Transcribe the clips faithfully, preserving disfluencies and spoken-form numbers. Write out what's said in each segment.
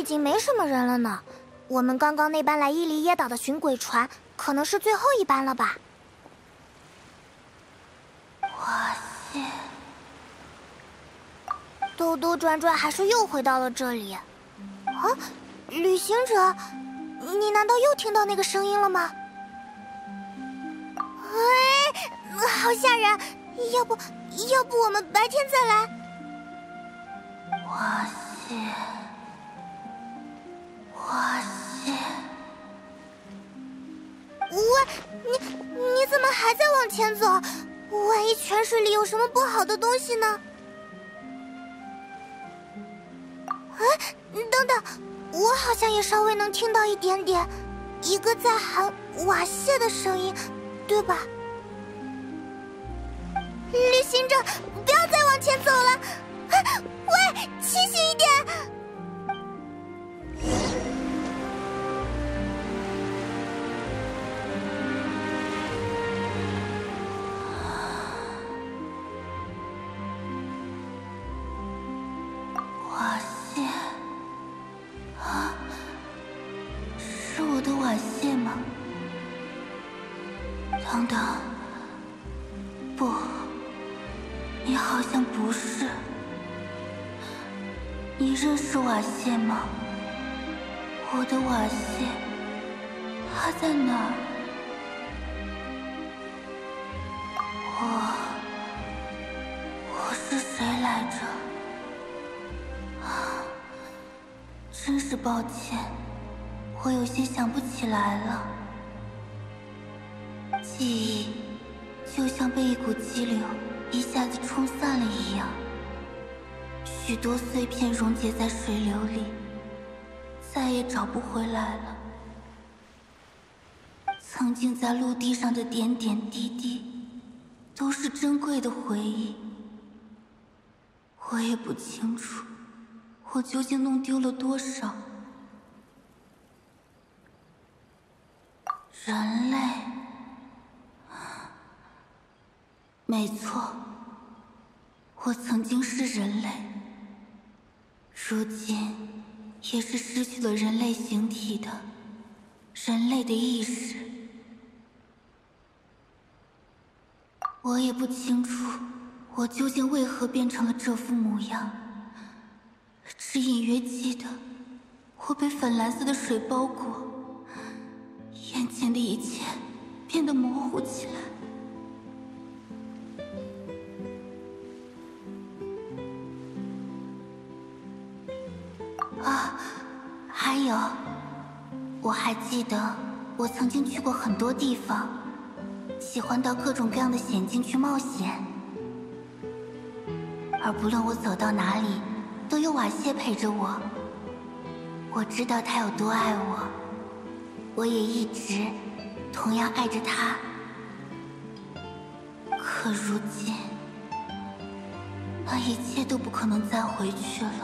经没什么人了呢。我们刚刚那班来伊犁耶岛的巡鬼船，可能是最后一班了吧？ 瓦谢， 兜兜转转，还是又回到了这里。啊，旅行者，你难道又听到那个声音了吗？哎，好吓人！要不，要不我们白天再来？ 瓦谢，瓦谢。 喂，你你怎么还在往前走？万一泉水里有什么不好的东西呢？哎，等等，我好像也稍微能听到一点点，一个在喊瓦谢的声音，对吧？旅行者，不要再往前走了！啊，喂，清醒一点！ 瓦谢，啊，是我的瓦谢吗？等等，不。你好像不是。你认识瓦谢吗？我的瓦谢，他在哪儿？我……我是谁来着？啊，真是抱歉，我有些想不起来了。记忆就像被一股激流一下子冲散了一样，许多碎片溶解在水流里，再也找不回来了。曾经在陆地上的点点滴滴，都是珍贵的回忆。我也不清楚，我究竟弄丢了多少。人类。没错，我曾经是人类，如今也是失去了人类形体的人类的意识。我也不清楚，我究竟为何变成了这副模样，只隐约记得我被粉蓝色的水包裹，眼前的一切变得模糊起来。啊，还有，我还记得我曾经去过很多地方，喜欢到各种各样的险境去冒险，而不论我走到哪里，都有瓦谢陪着我。我知道他有多爱我，我也一直同样爱着他。可如今，那一切都不可能再回去了。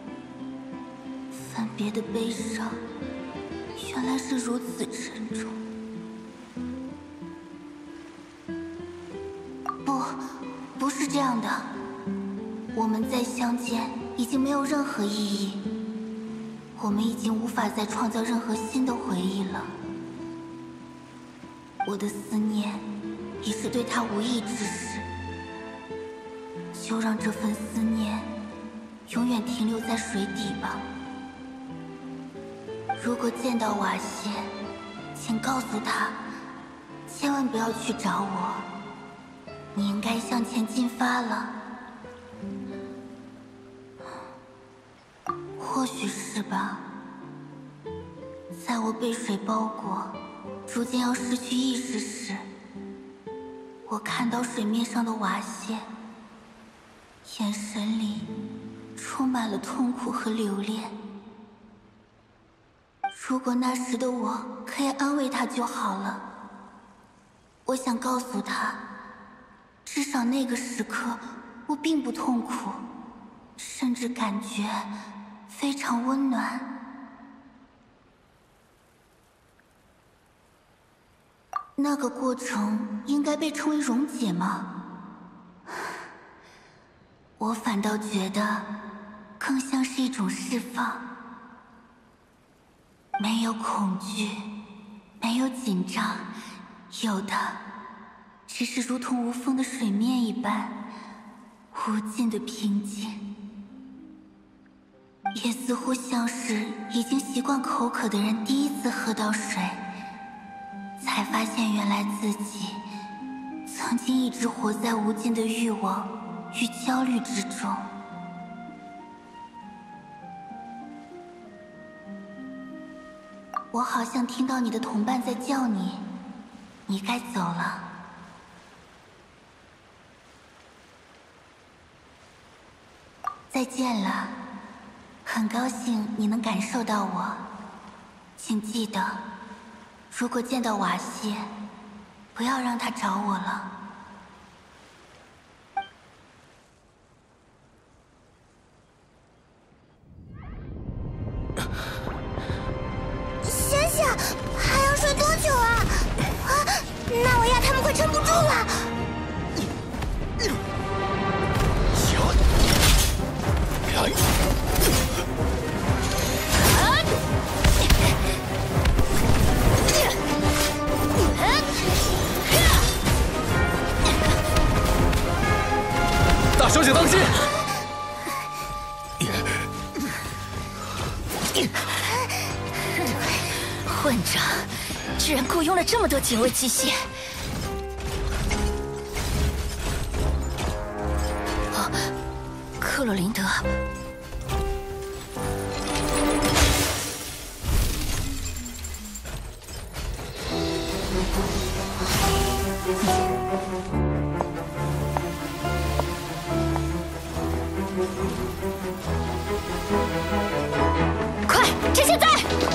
分别的悲伤，原来是如此沉重。不，不是这样的。我们再相见已经没有任何意义，我们已经无法再创造任何新的回忆了。我的思念已是对他无益之事，就让这份思念永远停留在水底吧。如果见到瓦谢，请告诉他，千万不要去找我。你应该向前进发了。或许是吧。在我被水包裹，逐渐要失去意识时，我看到水面上的瓦谢，眼神里充满了痛苦和留恋。如果那时的我可以安慰他就好了。我想告诉他，至少那个时刻我并不痛苦，甚至感觉非常温暖。那个过程应该被称为溶解吗？我反倒觉得更像是一种释放。 没有恐惧，没有紧张，有的只是如同无风的水面一般无尽的平静，也似乎像是已经习惯口渴的人第一次喝到水，才发现原来自己曾经一直活在无尽的欲望与焦虑之中。我好像听到你的同伴在叫你，你该走了。再见了，很高兴你能感受到我。请记得，如果见到瓦谢，不要让他找我了。 醒醒，还要睡多久啊？啊，纳维亚他们快撑不住了。 大小姐当心！ 混账，居然雇佣了这么多警卫机械！哦，克洛琳德。快，趁现在！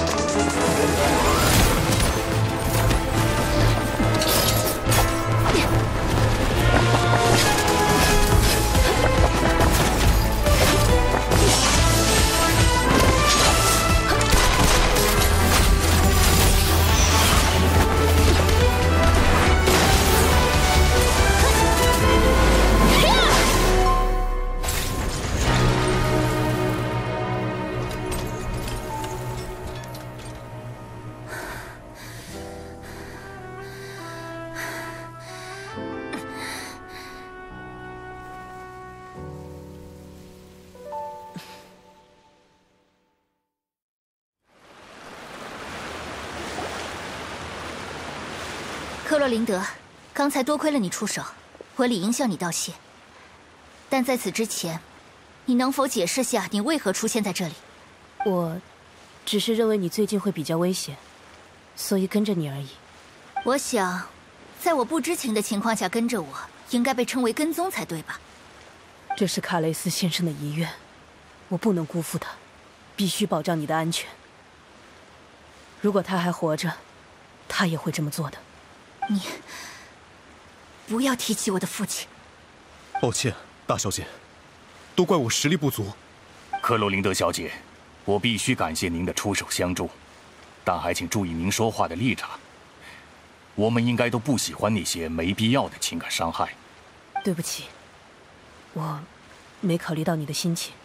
克洛琳德，刚才多亏了你出手，我理应向你道谢。但在此之前，你能否解释下你为何出现在这里？ 我只是认为你最近会比较危险，所以跟着你而已。 我想，在我不知情的情况下跟着我，应该被称为跟踪才对吧？ 这是卡雷斯先生的遗愿，我不能辜负他，必须保障你的安全。如果他还活着，他也会这么做的。 你不要提起我的父亲。 抱歉，大小姐，都怪我实力不足。 克罗琳德小姐，我必须感谢您的出手相助，但还请注意您说话的立场。我们应该都不喜欢那些没必要的情感伤害。 对不起，我没考虑到你的心情。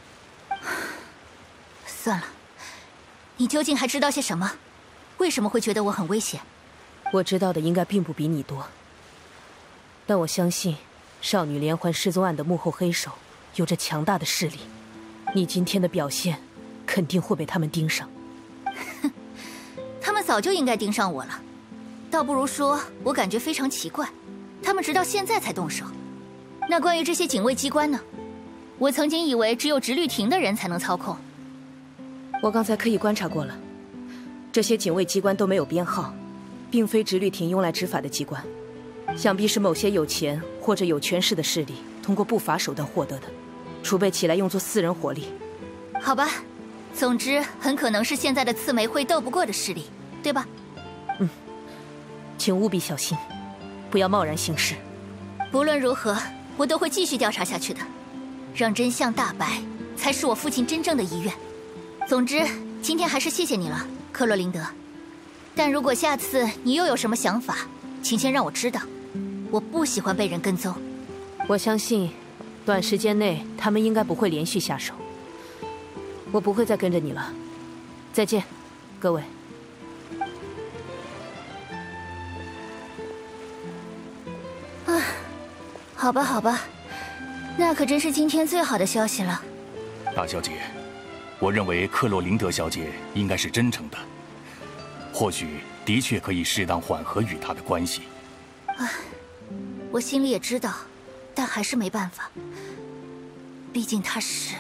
算了，你究竟还知道些什么？为什么会觉得我很危险？ 我知道的应该并不比你多，但我相信少女连环失踪案的幕后黑手有着强大的势力。你今天的表现肯定会被他们盯上。 哼，他们早就应该盯上我了，倒不如说我感觉非常奇怪，他们直到现在才动手。那关于这些警卫机关呢？我曾经以为只有直律庭的人才能操控。 我刚才刻意观察过了，这些警卫机关都没有编号，并非直律庭用来执法的机关，想必是某些有钱或者有权势的势力通过不法手段获得的，储备起来用作私人火力。 好吧，总之很可能是现在的刺梅会斗不过的势力，对吧？ 嗯，请务必小心，不要贸然行事。 不论如何，我都会继续调查下去的，让真相大白才是我父亲真正的遗愿。总之，今天还是谢谢你了，克洛琳德。但如果下次你又有什么想法，请先让我知道。我不喜欢被人跟踪。 我相信，短时间内他们应该不会连续下手。我不会再跟着你了。再见，各位。 好吧，好吧，那可真是今天最好的消息了。 大小姐，我认为克洛琳德小姐应该是真诚的，或许的确可以适当缓和与她的关系。 唉，我心里也知道，但还是没办法。毕竟她是……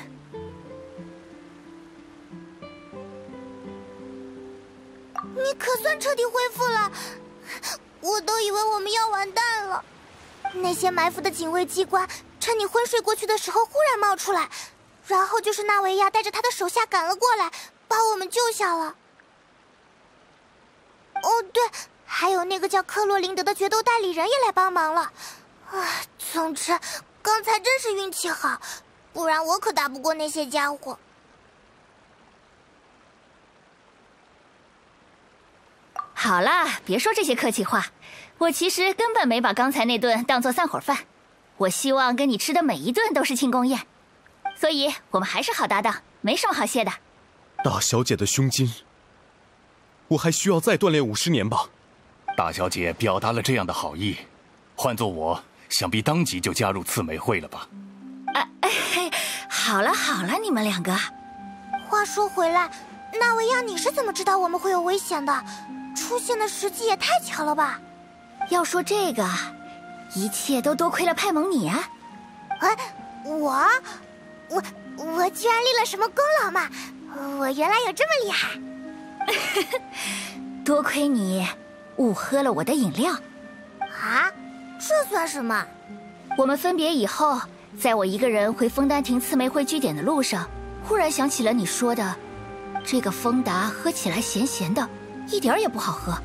你可算彻底恢复了，我都以为我们要完蛋了。那些埋伏的警卫机关趁你昏睡过去的时候忽然冒出来，然后就是纳维亚带着他的手下赶了过来，把我们救下了。哦，对，还有那个叫克洛琳德的决斗代理人也来帮忙了。唉，总之，刚才真是运气好，不然我可打不过那些家伙。 好啦，别说这些客气话，我其实根本没把刚才那顿当作散伙饭。我希望跟你吃的每一顿都是庆功宴，所以我们还是好搭档，没什么好谢的。 大小姐的胸襟，我还需要再锻炼五十年吧。 大小姐表达了这样的好意，换做我，想必当即就加入刺玫会了吧？ 啊，哎，好了好了，你们两个。 话说回来，纳维亚，你是怎么知道我们会有危险的？出现的时机也太巧了吧！ 要说这个，一切都多亏了派蒙你啊！ 哎，我，我，我居然立了什么功劳嘛？我原来有这么厉害！ 多亏你误喝了我的饮料。 啊？这算什么？ 我们分别以后，在我一个人回枫丹亭刺玫会据点的路上，忽然想起了你说的，这个枫达喝起来咸咸的。一点也不好喝。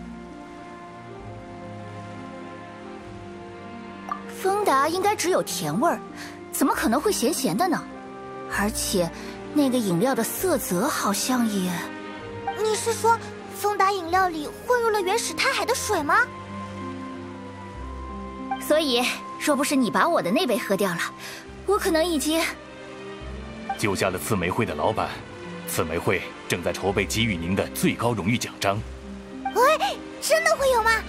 枫达应该只有甜味儿，怎么可能会咸咸的呢？而且，那个饮料的色泽好像也…… 你是说，枫达饮料里混入了原始太海的水吗？ 所以，若不是你把我的那杯喝掉了，我可能已经…… 救下了刺玫会的老板。刺玫会正在筹备给予您的最高荣誉奖章。 喂，真的会有吗？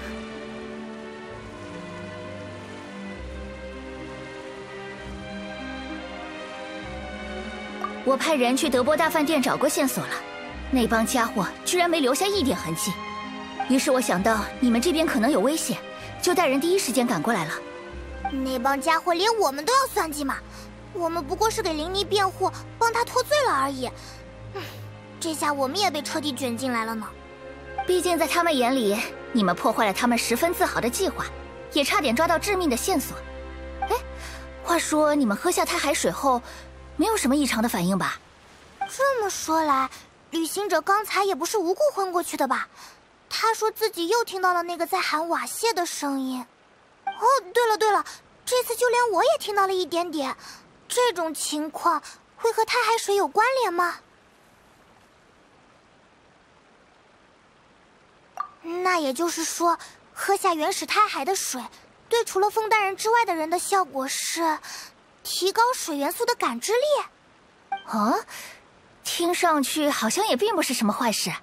我派人去德波大饭店找过线索了，那帮家伙居然没留下一点痕迹。于是我想到你们这边可能有危险，就带人第一时间赶过来了。 那帮家伙连我们都要算计吗？我们不过是给林妮辩护，帮他脱罪了而已。这下我们也被彻底卷进来了呢。 毕竟在他们眼里，你们破坏了他们十分自豪的计划，也差点抓到致命的线索。哎，话说你们喝下太海水后，没有什么异常的反应吧？ 这么说来，旅行者刚才也不是无故昏过去的吧？他说自己又听到了那个在喊瓦谢的声音。哦，对了对了，这次就连我也听到了一点点。这种情况会和太海水有关联吗？那也就是说，喝下原始太海的水，对除了枫丹人之外的人的效果是提高水元素的感知力。 啊，听上去好像也并不是什么坏事。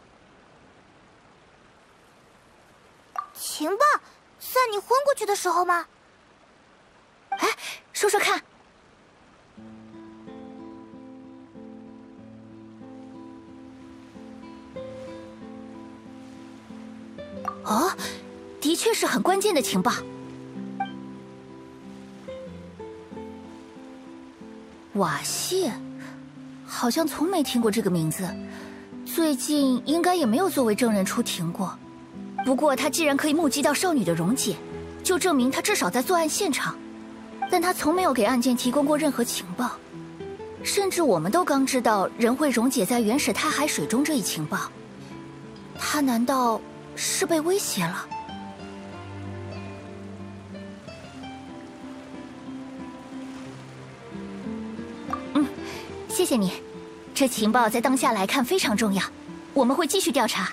情报，在你昏过去的时候吗？ 哎，说说看。哦，的确是很关键的情报。瓦谢，好像从没听过这个名字，最近应该也没有作为证人出庭过。不过他既然可以目击到少女的溶解，就证明他至少在作案现场。但他从没有给案件提供过任何情报，甚至我们都刚知道人会溶解在原始太海水中这一情报。他难道是被威胁了？嗯，谢谢你，这情报在当下来看非常重要，我们会继续调查。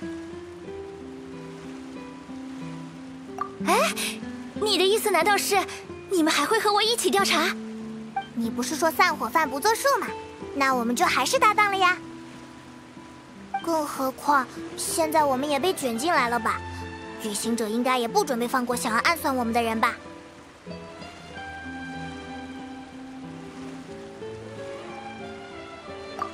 哎，你的意思难道是你们还会和我一起调查？ 你不是说散伙饭不作数吗？那我们就还是搭档了呀。更何况现在我们也被卷进来了吧？旅行者应该也不准备放过想要暗算我们的人吧？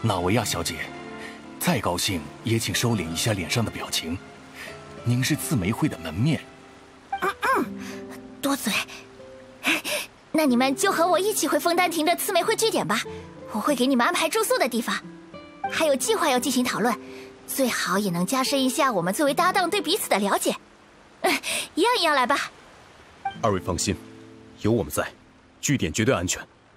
纳维亚小姐，再高兴也请收敛一下脸上的表情。您是刺梅会的门面。 嗯嗯，多嘴。那你们就和我一起回枫丹亭的刺梅会据点吧，我会给你们安排住宿的地方，还有计划要进行讨论，最好也能加深一下我们作为搭档对彼此的了解。嗯，一样一样来吧。 二位放心，有我们在，据点绝对安全。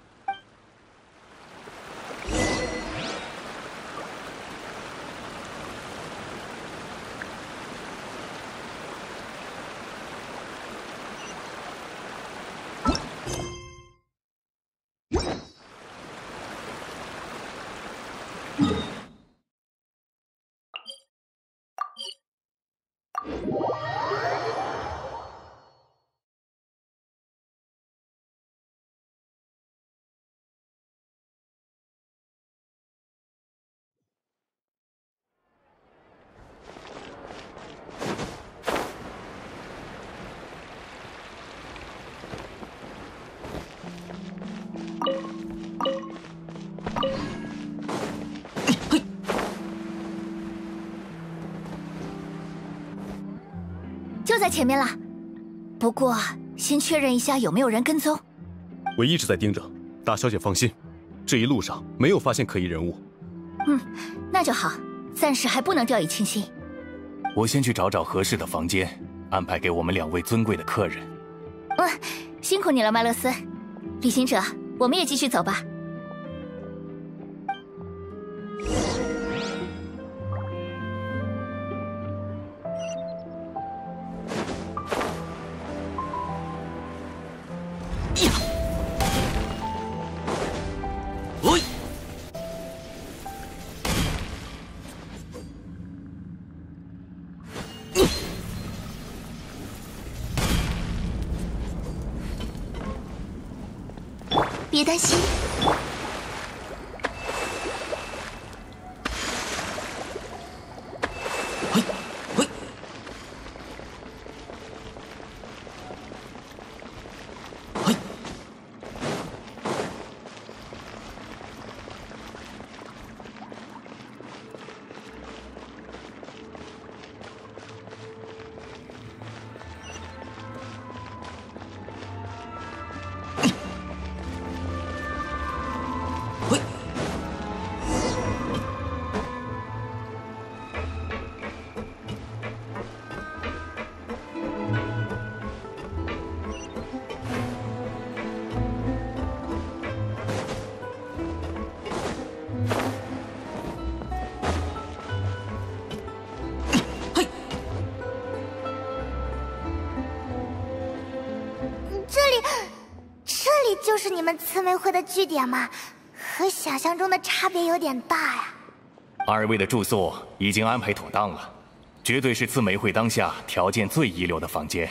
就在前面了，不过先确认一下有没有人跟踪。 我一直在盯着，大小姐放心，这一路上没有发现可疑人物。 嗯，那就好，暂时还不能掉以轻心。 我先去找找合适的房间，安排给我们两位尊贵的客人。 嗯，辛苦你了，麦勒斯。旅行者，我们也继续走吧。 别担心。 嘿，嘿，嘿， 就是你们刺梅会的据点吗？和想象中的差别有点大呀。 二位的住宿已经安排妥当了，绝对是刺梅会当下条件最一流的房间。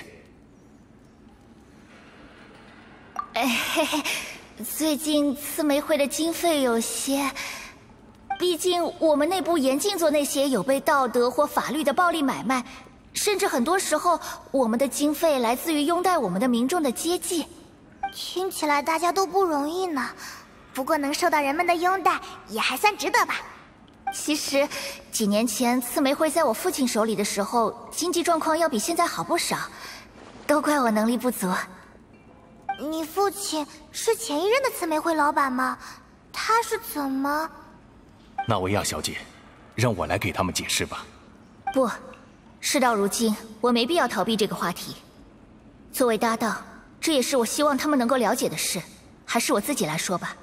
哎嘿嘿，最近刺梅会的经费有些，毕竟我们内部严禁做那些有悖道德或法律的暴力买卖，甚至很多时候我们的经费来自于拥戴我们的民众的接济。 听起来大家都不容易呢，不过能受到人们的拥戴，也还算值得吧。 其实，几年前刺梅会在我父亲手里的时候，经济状况要比现在好不少，都怪我能力不足。 你父亲是前一任的刺梅会老板吗？他是怎么…… 纳维亚小姐，让我来给他们解释吧。 不，事到如今，我没必要逃避这个话题。作为搭档，这也是我希望他们能够了解的事，还是我自己来说吧。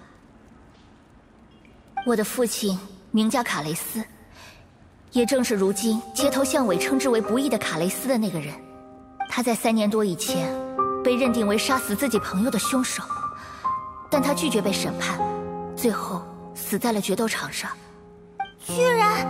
我的父亲名叫卡雷斯，也正是如今街头巷尾称之为不义的卡雷斯的那个人。他在三年多以前被认定为杀死自己朋友的凶手，但他拒绝被审判，最后死在了决斗场上。 居然……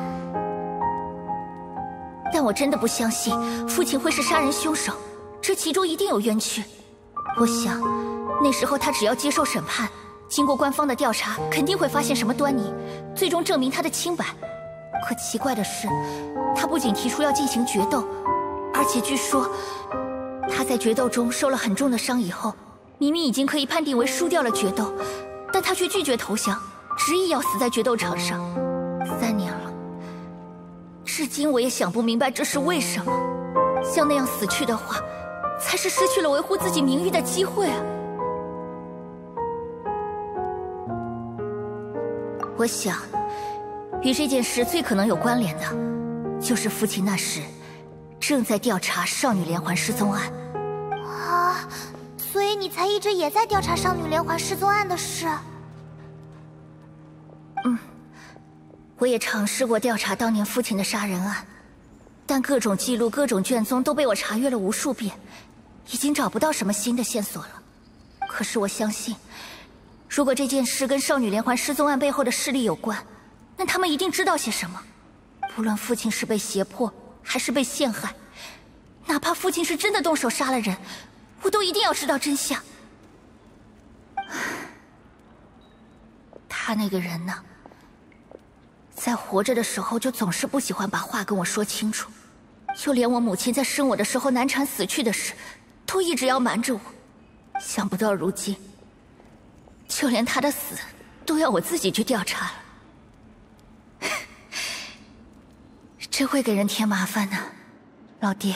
但我真的不相信父亲会是杀人凶手，这其中一定有冤屈。我想，那时候他只要接受审判，经过官方的调查，肯定会发现什么端倪，最终证明他的清白。可奇怪的是，他不仅提出要进行决斗，而且据说他在决斗中受了很重的伤以后，明明已经可以判定为输掉了决斗，但他却拒绝投降， 执意要死在决斗场上。三年了，至今我也想不明白这是为什么。像那样死去的话，才是失去了维护自己名誉的机会啊！我想，与这件事最可能有关联的，就是父亲那时正在调查少女连环失踪案。 啊，所以你才一直也在调查少女连环失踪案的事？ 嗯，我也尝试过调查当年父亲的杀人案，但各种记录、各种卷宗都被我查阅了无数遍，已经找不到什么新的线索了。可是我相信，如果这件事跟少女连环失踪案背后的势力有关，那他们一定知道些什么。不论父亲是被胁迫还是被陷害，哪怕父亲是真的动手杀了人，我都一定要知道真相。他那个人呢，在活着的时候就总是不喜欢把话跟我说清楚，就连我母亲在生我的时候难产死去的事，都一直要瞒着我。想不到如今，就连他的死都要我自己去调查了。真会给人添麻烦呢，老爹。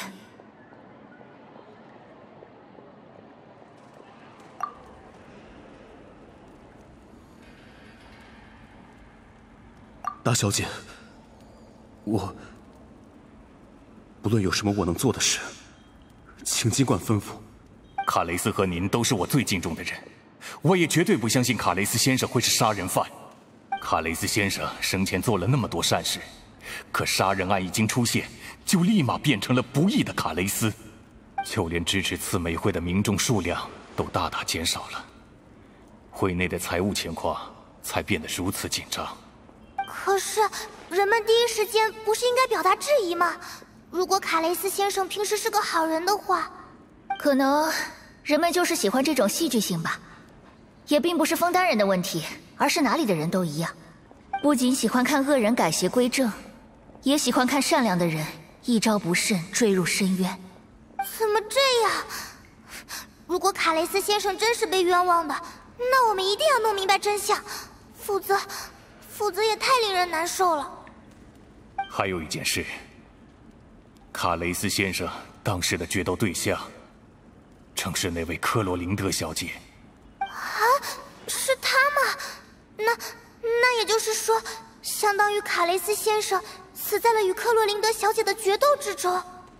大小姐，我不论有什么我能做的事，请尽管吩咐。 卡雷斯和您都是我最敬重的人，我也绝对不相信卡雷斯先生会是杀人犯。卡雷斯先生生前做了那么多善事，可杀人案一经出现，就立马变成了不义的卡雷斯，就连支持刺玫会的民众数量都大大减少了，会内的财务情况才变得如此紧张。 可是，人们第一时间不是应该表达质疑吗？如果卡雷斯先生平时是个好人的话， 可能人们就是喜欢这种戏剧性吧。也并不是枫丹人的问题，而是哪里的人都一样，不仅喜欢看恶人改邪归正，也喜欢看善良的人一招不慎坠入深渊。 怎么这样？如果卡雷斯先生真是被冤枉的，那我们一定要弄明白真相，否则，否则也太令人难受了。 还有一件事，卡雷斯先生当时的决斗对象，正是那位科罗琳德小姐。 啊，是他吗？那那也就是说，相当于卡雷斯先生死在了与克洛琳德小姐的决斗之中。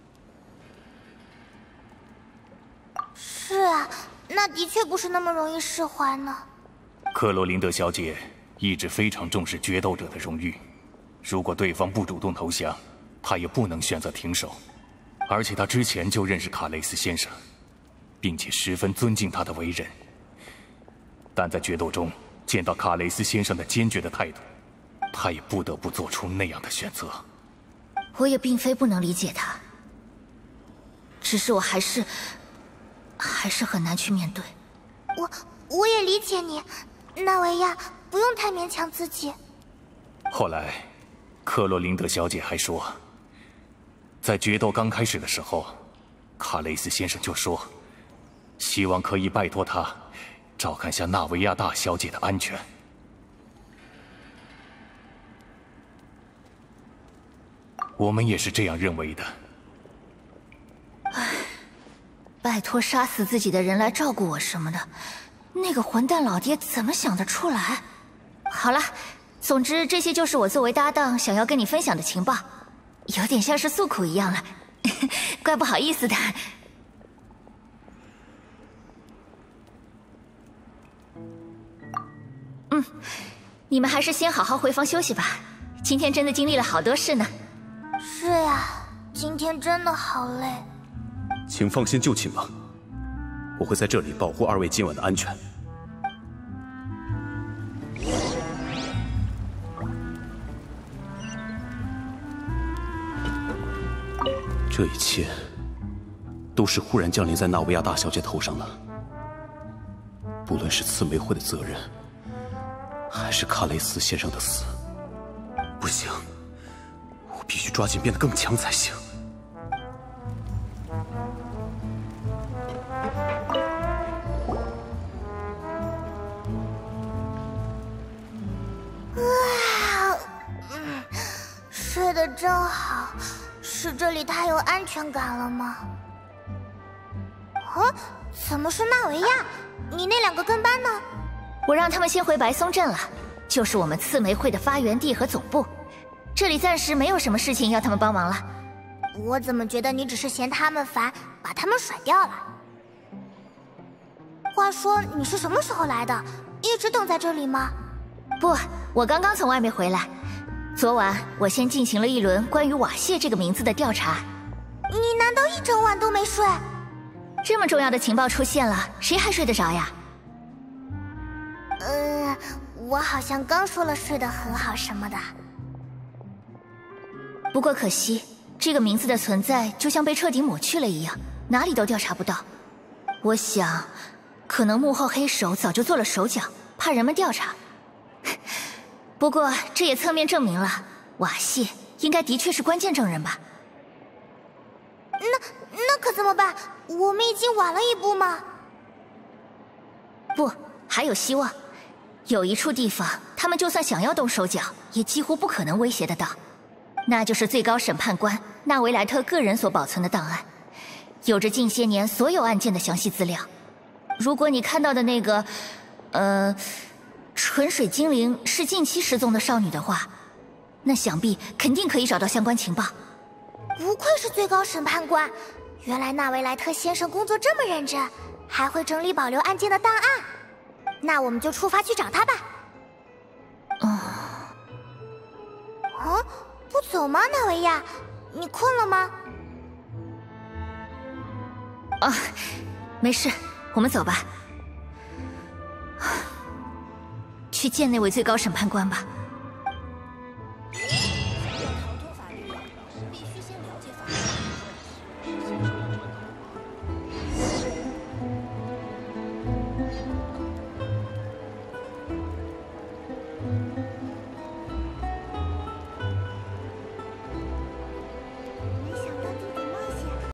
是啊，那的确不是那么容易释怀呢。 克罗琳德小姐一直非常重视决斗者的荣誉，如果对方不主动投降，她也不能选择停手。而且她之前就认识卡雷斯先生，并且十分尊敬他的为人。但在决斗中见到卡雷斯先生的坚决的态度，他也不得不做出那样的选择。 我也并非不能理解他，只是我还是还是很难去面对。 我我也理解你，纳维亚，不用太勉强自己。 后来，克洛琳德小姐还说，在决斗刚开始的时候，卡雷斯先生就说，希望可以拜托他照看下纳维亚大小姐的安全。我们也是这样认为的。 唉，拜托杀死自己的人来照顾我什么的，那个混蛋老爹怎么想得出来？好了，总之这些就是我作为搭档想要跟你分享的情报，有点像是诉苦一样了，怪不好意思的。嗯，你们还是先好好回房休息吧，今天真的经历了好多事呢。 是呀，今天真的好累。 请放心就寝吧，我会在这里保护二位今晚的安全。这一切都是忽然降临在纳维亚大小姐头上的，不论是刺玫会的责任，还是卡雷斯先生的死，不行，我必须抓紧变得更强才行。 这里太有安全感了吗？啊，怎么是纳维亚？你那两个跟班呢？ 我让他们先回白松镇了，就是我们刺玫会的发源地和总部。这里暂时没有什么事情要他们帮忙了。 我怎么觉得你只是嫌他们烦，把他们甩掉了？话说你是什么时候来的？一直等在这里吗？ 不，我刚刚从外面回来。昨晚我先进行了一轮关于瓦谢这个名字的调查。 你难道一整晚都没睡？ 这么重要的情报出现了，谁还睡得着呀？ 嗯，我好像刚说了睡得很好什么的。 不过可惜，这个名字的存在就像被彻底抹去了一样，哪里都调查不到。我想，可能幕后黑手早就做了手脚，怕人们调查。不过这也侧面证明了瓦谢应该的确是关键证人吧？ 那那可怎么办？我们已经晚了一步吗？ 不，还有希望。有一处地方，他们就算想要动手脚，也几乎不可能威胁得到。那就是最高审判官纳维莱特个人所保存的档案，有着近些年所有案件的详细资料。如果你看到的那个，呃。纯水精灵是近期失踪的少女的话，那想必肯定可以找到相关情报。 不愧是最高审判官，原来纳维莱特先生工作这么认真，还会整理保留案件的档案。那我们就出发去找他吧。 哦， 啊，不走吗，纳维亚？你困了吗？ 啊，没事，我们走吧。去见那位最高审判官吧。